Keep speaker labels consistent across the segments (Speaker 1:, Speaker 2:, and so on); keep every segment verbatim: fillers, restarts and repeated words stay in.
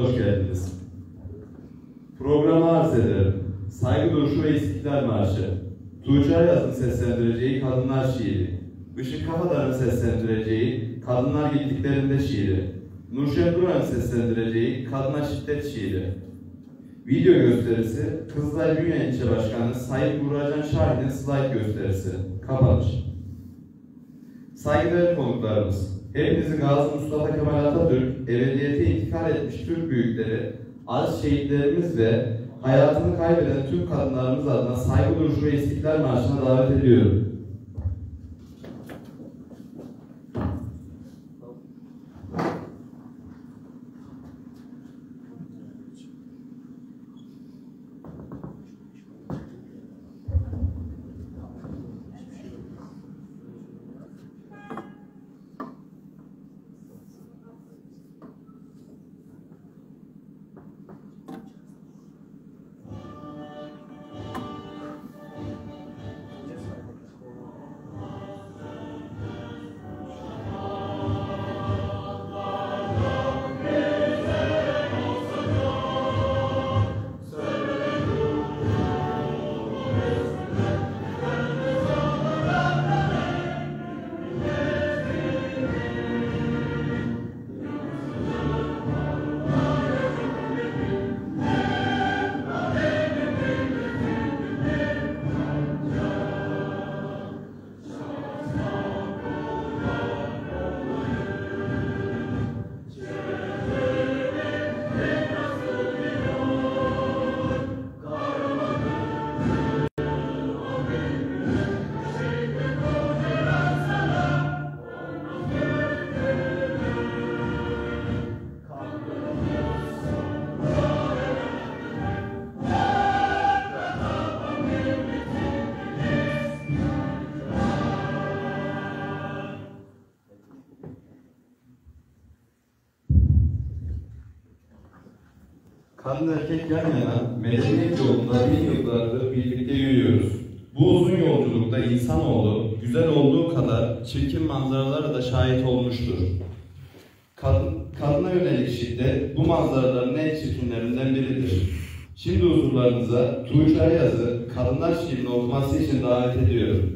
Speaker 1: Hoş geldiniz. Programı arz ederim. Saygı Duruşu ve İstiklal Marşı, Tuğçe Ayaz'ın seslendireceği Kadınlar Şiiri, Işık Kafadar'ın seslendireceği Kadınlar Gittiklerinde Şiiri, Nurşen Duran'ın seslendireceği Kadına Şiddet Şiiri, video gösterisi Kızılay Bünye İlçe Başkanı Sayın Burhancan Şahit'in slide gösterisi, kapanış. Saygıdeğer konuklarımız, hepinizi Gazi Mustafa Kemal Atatürk, ebediyete intikal etmiş Türk büyükleri, aziz şehitlerimiz ve hayatını kaybeden tüm kadınlarımız adına Saygı Duruşu ve İstiklal Marşı'na davet ediyorum. Kadın erkek yan yana, medeniyet yolunda bin yıllardır birlikte yürüyoruz. Bu uzun yolculukta insanoğlu, güzel olduğu kadar çirkin manzaralara da şahit olmuştur. Kadın, kadına yönelik şiddet, bu manzaraların en çirkinlerinden biridir. Şimdi huzurlarınıza Tuğçe Ayaz'ı Kadınlar Şiirini okuması için davet ediyorum.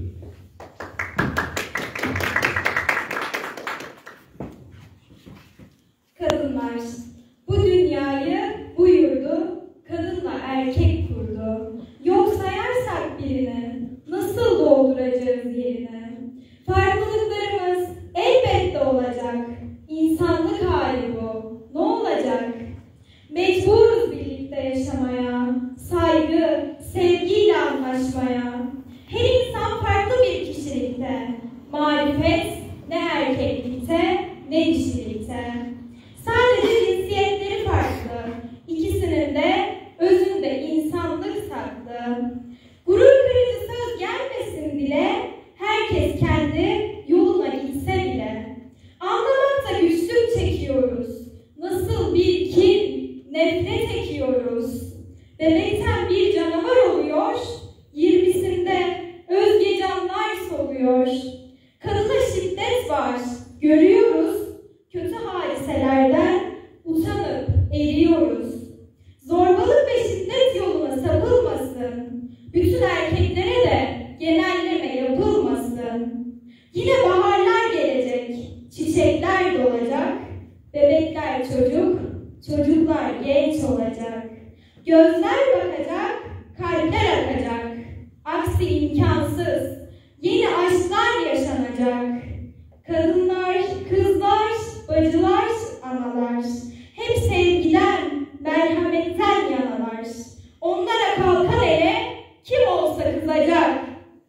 Speaker 2: Kadınlar, bu dünyayı, bu yurdu kadınla erkek kurdu. Yok sayarsak birini, nasıl dolduracağız yerini? Farklılıklarımız elbette olacak. İnsanlık hali bu. Ne olacak? Mecburuz birlikte yaşamaya, saygı, sevgiyle anlaşmaya. Her insan farklı bir kişilikte. Marifet ne erkeklikte ne dişilikte. Sadece cinsiyetleri farklı. İkisinin de özünde insanlık saklı. Gurur kırıcı söz gelmesin bile, herkes kendi yoluna gitse bile. Anlamakta güçlük çekiyoruz. Nasıl bir kin, nefret ekiyoruz. Bebekten bir canavar oluyor, yirmisinde özge canlar soluyor. Kadına şiddet var, görüyoruz. Kötü hadiselerden utanıp eriyoruz. Zorbalık ve şiddet yoluna sapılmasın. Bütün erkeklere de genelleme yapılmasın. Yine baharlar gelecek, çiçekler dolacak. Bebekler çocuk, çocuklar genç olacak. Gözler bakacak, kalpler akacak. Aksi imkansız, yeni aşklar yaşanacak. Kadınlar, kızlar, bacılar, analar, hep sevgiden, merhametten yanalar. Onlara kalkan ele kim olsa kızacak.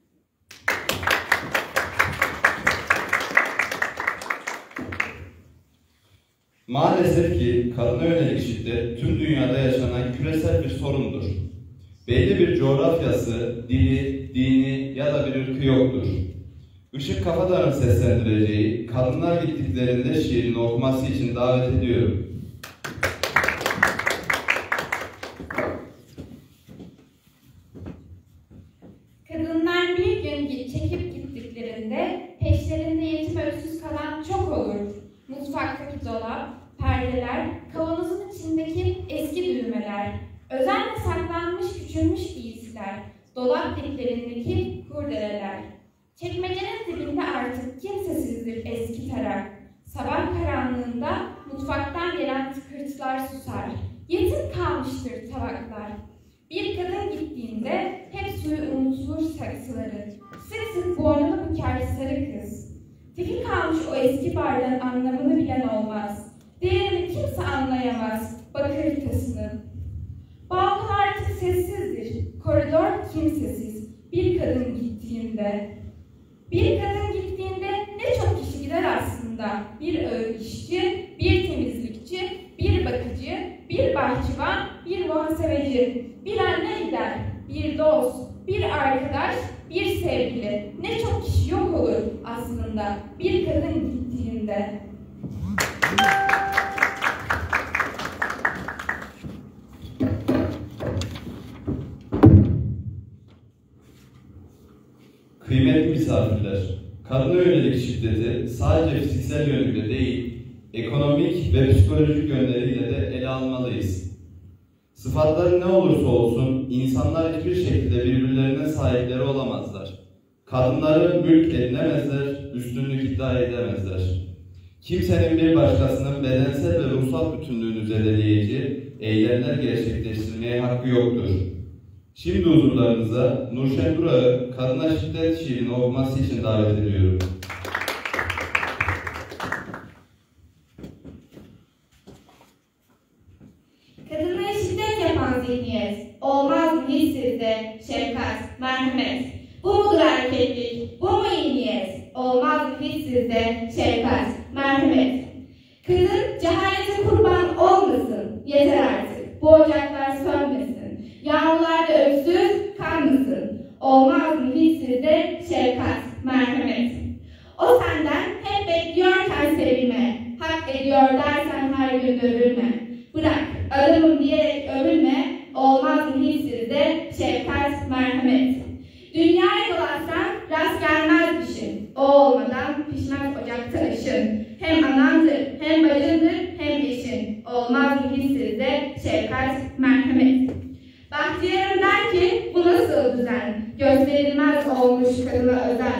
Speaker 1: Maalesef ki kadına yönelik şiddet tüm dünyada yaşanan küresel bir sorundur. Belli bir coğrafyası, dili, dini ya da bir ırkı yoktur. Işık Kafadar'ın seslendireceği Kadınlar Gittiklerinde şiirini okuması için davet ediyorum.
Speaker 3: Kadınlar bir gün çekip gittiklerinde peşlerinde yetim öksüz kalan çok olur. Mutfaktaki dolap, perdeler, kavanozun içindeki Özenle saklanmış küçülmüş giysiler, dolap diplerindeki kurdeleler. Çekmecenin dibinde artık kimsesizdir eski tarak. Sabah karanlığında mutfaktan gelen tıkırtılar susar. Yetim kalmıştır tabaklar. Bir kadın gittiğinde hep suyu unutulur saksıları. Sık sık boynunu büker sarı kız. Tefi kalmış o eski bardağın anlamını bilen olmaz. Değerini kimse anlayamaz bakır tasının. Balkon artık sessizdir, koridor kimsesiz. Bir kadın gittiğinde. Bir kadın gittiğinde ne çok kişi gider aslında. Bir ağır işçi, bir temizlikçi, bir bakıcı, bir bahçıvan, bir muhasebeci. Bir anne gider, bir dost, bir arkadaş, bir sevgili. Ne çok kişi yok olur aslında bir kadın gittiğinde.
Speaker 1: Kıymetli misafirler, kadına yönelik şiddeti sadece fiziksel yönüyle değil, ekonomik ve psikolojik yönleriyle de ele almalıyız. Sıfatları ne olursa olsun, insanlar hiçbir şekilde birbirlerine sahipleri olamazlar. Kadınları mülk edinemezler, üstünlük iddia edemezler. Kimsenin bir başkasının bedensel ve ruhsal bütünlüğünü zedeleyici eylemler gerçekleştirmeye hakkı yoktur. Şimdi huzurlarınıza Nurşen Durak'ı kadına şiddet şiirini okuması için davet ediyorum.
Speaker 4: Kadına şiddet yapan zihniyet, olmaz mı hiç sizde şefkat, merhamet? Bu mudur erkeklik, bu mu iyi niyet? Olmaz mı hiç sizde şefkat, merhamet? Kızın cehalete kurban olmasın, yeter artık, bu ocaklar sönmesin. Yağmurlarda öksüz kanmasın, olmaz mı hiç sizde şefkat, merhamet? O senden hep bekliyorken sevilme, hak ediyor dersen her gün övülme. Bırak, adamım diyerek övülme, olmaz mı hiç sizde şefkat, merhamet? Dünyayı dolaşsan rast gelmez işin, o olmadan pişmez ocakta ışın. Hem anandır, hem bacındır, hem eşin, olmaz mı hiç sizde şefkat, merhamet? Bahtiyarım der ki bu nasıl düzen, gösterilmez olmuş kadına özel.